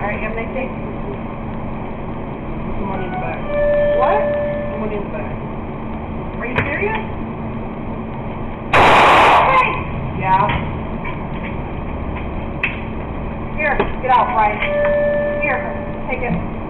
Alright, you have a nice day. Put some money in the bag. What? Some money in the bag. Are you serious? Hey! Yeah. Here, get out, Brian. Here, take it.